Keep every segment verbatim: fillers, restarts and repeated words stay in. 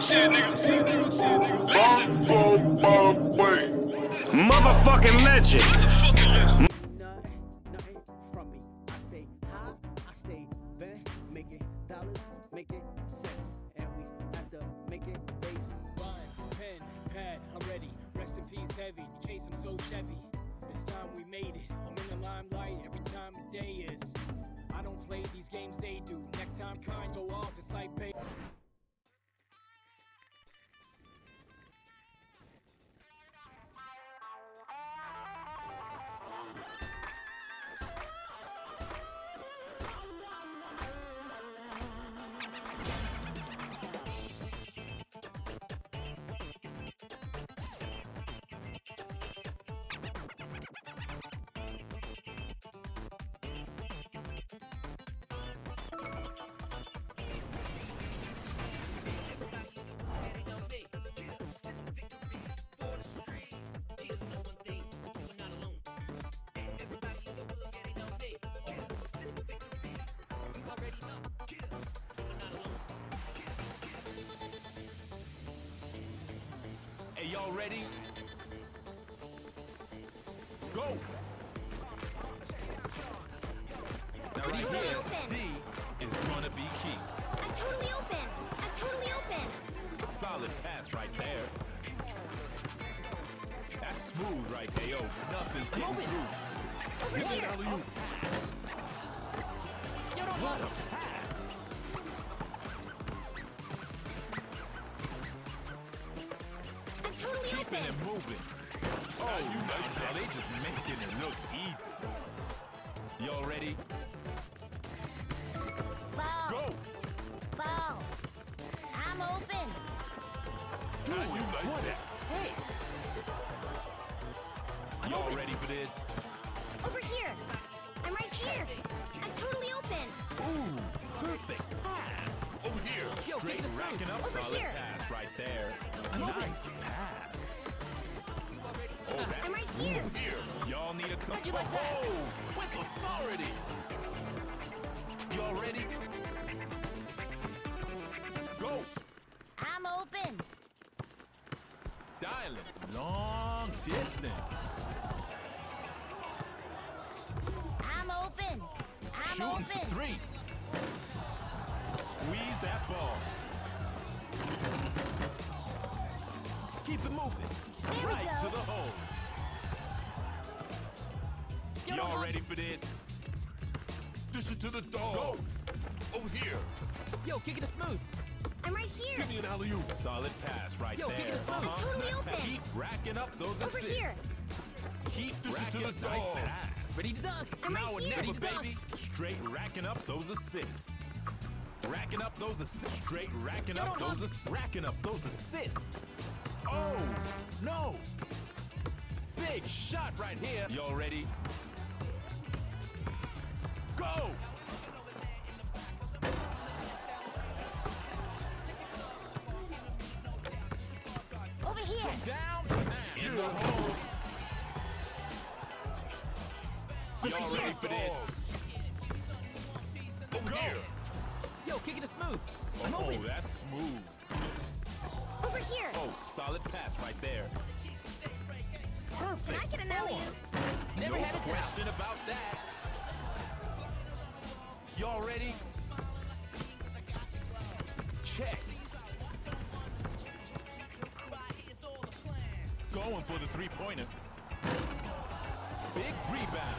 shit, nigga. Shit, nigga. Shit, nigga. Legend. Motherfucking legend. Motherfucking legend. Nothing from me. I stay high, I stay bent, making dollars, making cents, and we have to make it base. Rhymes, pen, pad, I'm ready. Rest in peace, heavy. You chase him so Chevy. This time we made it. I'm in the limelight every time of day is. I don't play these games they do. Next time kind go off, it's like pay. Hey, y'all ready? Go! Now right here, D is gonna be key. I'm totally open. I'm totally open. Solid pass right there. That's smooth right there. Yo, nothing's getting through. Over Give here. it alley-oop. What a pass! I'm totally Keeping open. it moving. Oh, you know that. They just making it look easy. Y'all ready? Ball. Go! Ball. I'm open. How you like that? Y'all ready for this? Over here. I'm right here. I'm totally open. Ooh, perfect pass. Over here. Straight racking up Over solid here. pass right there. Nice pass. Oh, that's I'm right here. smooth here. Y'all need a couple. How'd you like that? Oh, with authority. Y'all ready? Go. I'm open. Dialing. Long distance. I'm open. I'm Shooting open. for three. Squeeze that ball. Keep it moving. There we right go. to the hole. Y'all ready for this? Dish it to the dog. Go. Over here. Yo, kick it smooth. I'm right here. Give me an alley-oop. Solid pass right Yo, there. kick it smooth. Uh-huh. Totally Nice open. pass. Keep racking up those Over assists. here. Keep Dish it racking to up the nice dog. pass. Ready to dunk. I'm Now right or here. never, Ready to dunk. baby. Straight racking up those assists. Racking up those assists. Straight racking Yo, up don't those assists. Racking up those assists. Oh, no. Big shot right here. Y'all ready? Go! Over here. Down in the hole. Y'all ready for this? Over here. Yo, kick it smooth. I'm Oh, open. that's smooth. Over here. Oh, solid pass right there. Perfect. Can I get an alley-oop? Never No had it down. question about that. Y'all ready? Check. Going for the three-pointer. Big rebound.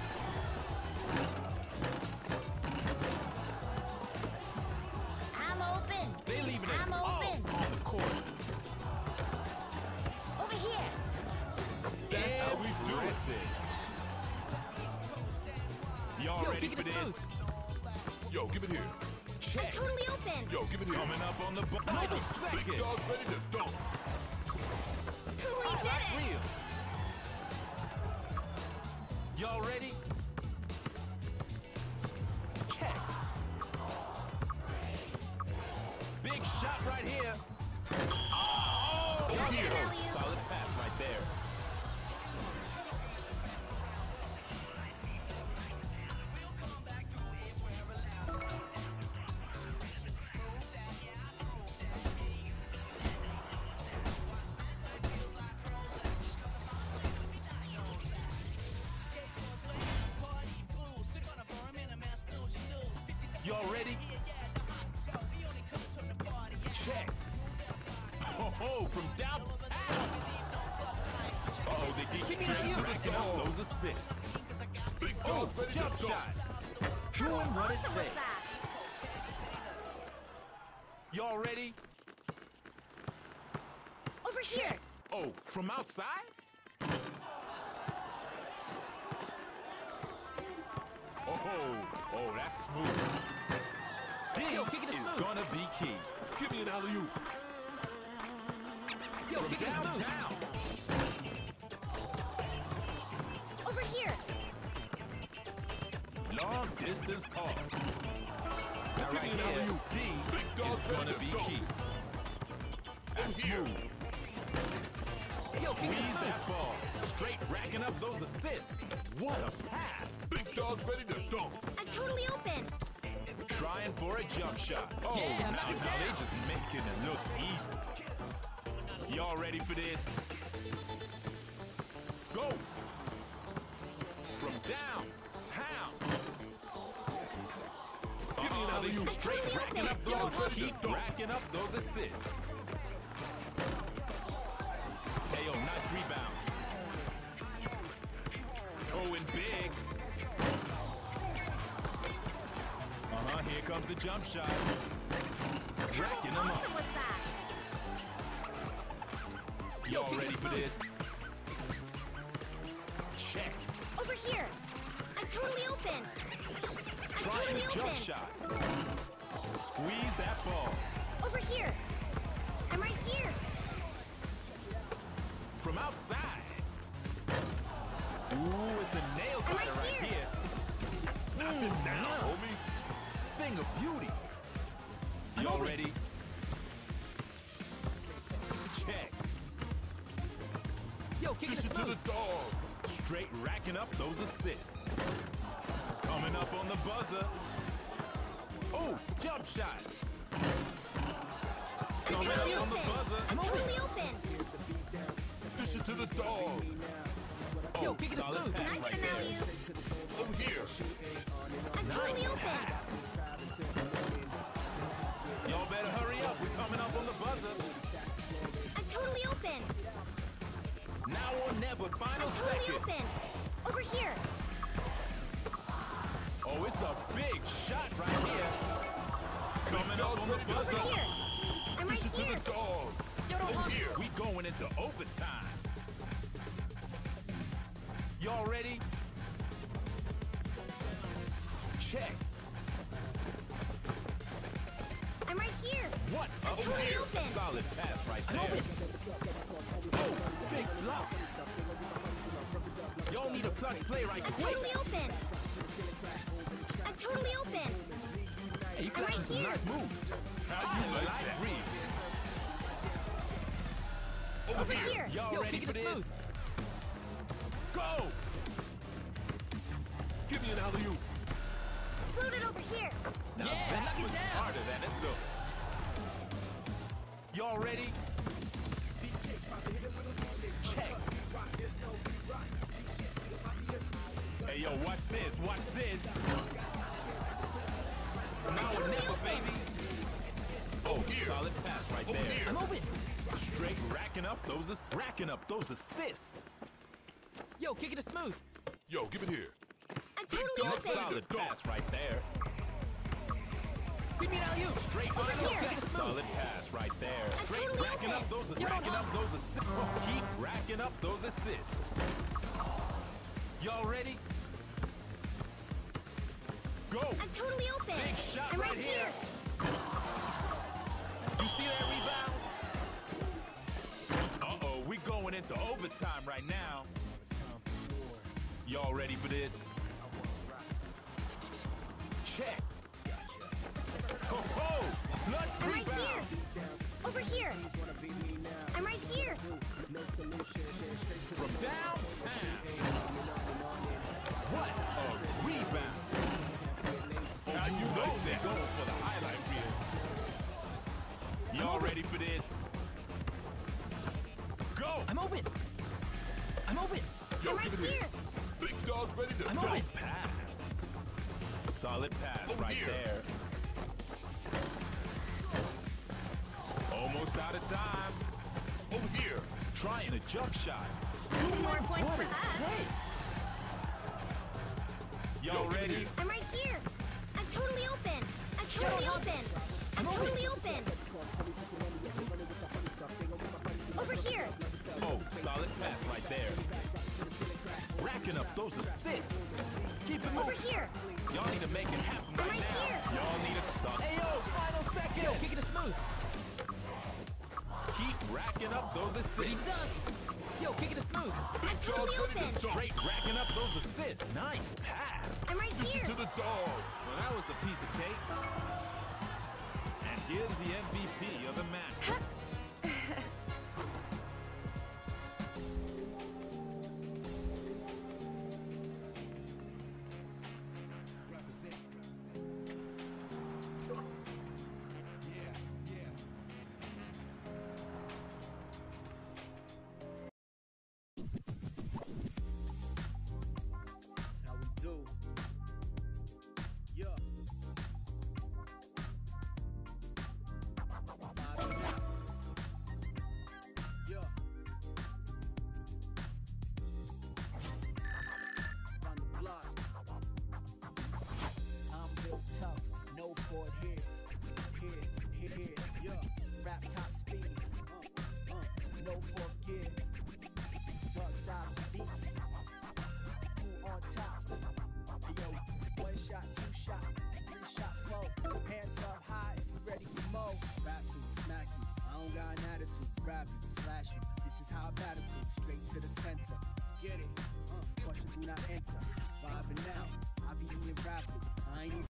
I'm open. They leaving it I'm all open. on the court. Over here. That's how we do it. Y'all Yo, ready kick for it this? smooth. Yo, give it here. I'm Check. totally open. Yo, give it here. Coming up on the bu- middle Big second. dog's ready to dunk. We did it. Real. Y'all ready? Check. Big shot right here. Oh, Can I get an here. alley-oop? Solid pass right there. Y'all ready? Check. Oh, ho, from downtown. Uh-oh, they get you racking up those assists. Big Oh, dog, ready to jump dunk. shot. How Doing what it awesome was takes. that? Y'all ready? Over here. Oh, from outside? Oh, oh, that's smooth. D Yo, kick it is smooth. gonna be key. Give me an alley-oop. Yo, From kick it smooth. downtown. Over here. Long distance call. Now Give right me an here, alley-oop. D Big dog, is ready gonna to be dunk. key. That's here. smooth. Yo, kick it Squeeze smooth. that ball. Straight racking up those assists. What a pass. Big dog's ready to dunk. I'm totally open. Trying for a jump shot. Oh, Yeah, now, knock it now they down. just making it look easy. Y'all ready for this? Go. From downtown. Give me an Oh, alley-oop. straight Totally racking open. up Yo, those, ready to keep dunk. racking up those assists. Hey, yo, nice rebound. Going big. Uh-huh, here comes the jump shot. Racking them How up. awesome was that? Y'all kick it ready for smooth. this? Check. Over here. I'm totally open. I'm Trying totally a jump open. shot. Squeeze that ball. Over here. I'm right here. From outside. Ooh, it's a nail I'm biter right right here. here. Knock it down, homie. Thing of beauty. Y'all ready? Check. Yo, kick Dish it it to the smooth. dog. Straight racking up those assists. Coming up on the buzzer. Oh, jump shot. I'm Coming totally up on open. the buzzer. I'm totally open. Dish it to the dog. Yo, Oh, kick it solid smooth. Can pass I right get an there. alley-oop? Over here. I'm totally open. Y'all better hurry up. We're coming up on the buzzer. I'm totally open. Now or never. Final I'm totally second. open. Over here. Oh, it's a big shot right here. Coming up on the Over buzzer. here. I'm right Dish it to here. the dog. Yo, don't Over look. here. We going into overtime. Y'all ready? Check. I'm right here. What? I'm Over totally here. open. Solid pass right there. Oh, big block. Y'all need a clutch play right I'm quick. totally open. I'm totally open. Hey, you I'm right flashing some here. nice moves. How you like that? Read. Over here. Y'all Yo, ready kick for it this? smooth. Go! Give me an alley-oop. Float it over here. Now Yeah, that knock it was down. harder than it looked. Y'all ready? Check. Hey, yo, watch this, watch this. Now or totally never, open. baby. Oh, solid pass right Over there. here. I'm open. Straight racking up those ass- racking up those assists. Yo, kick it smooth. Yo, give it here. I'm totally dog. open. Solid pass right there. Give me an alley-oop. Straight Over final here. second. Solid pass right there. I'm Straight totally racking open. up those Yo, racking don't up those assists. Keep racking up those assists. Y'all ready? Go! I'm totally open. Big shot I'm right right here. here. You see that rebound? Uh-oh, we going into overtime right now. Y'all ready for this? Check. Ho ho! Clutch I'm right rebound. here. Over here. I'm right here. From downtown. What a rebound. Now you know they're going for the highlight reel. Y'all ready for this? Go! I'm open. I'm open. Yo, I'm right give it here. Big dog's ready to I'm dunk. open. Nice pass. Solid pass Over right here. there. trying a jump shot. More points for us. Y'all ready? I'm right here. I'm totally open. I'm totally open. I'm totally open. Over here. Oh, solid pass right there. Racking up those assists. Keep it Over moving. here. Y'all need to make it happen I'm right right now. here. Y'all need a suck. Hey, yo, final second. Yo, kick it smooth. Keep racking up those Pretty assists. done. Yo, kick it smooth. I'm totally open. Straight racking up those assists. Nice pass. I'm right Dish here. it to the dog. Well, that was a piece of cake. And here's the M V P of the match. Represent, represent. Yeah, yeah. That's how we do. Yeah. Vibing out. Yeah. Run the block. I'm built tough, no Ford here. Here, here, here. Yeah. Rap top speed. Uh, uh. No fourth gear. Dark side beats. Who on top? Hey, yo, one shot, two shot, three shot, four. Hands up high if you ready for more. Rap you, smack you. I don't got an attitude. Grab you, slash you. This is how I battle you. Straight to the center. Get it. Uh, question do not enter. Vibing now. I be eating rappers. I ain't even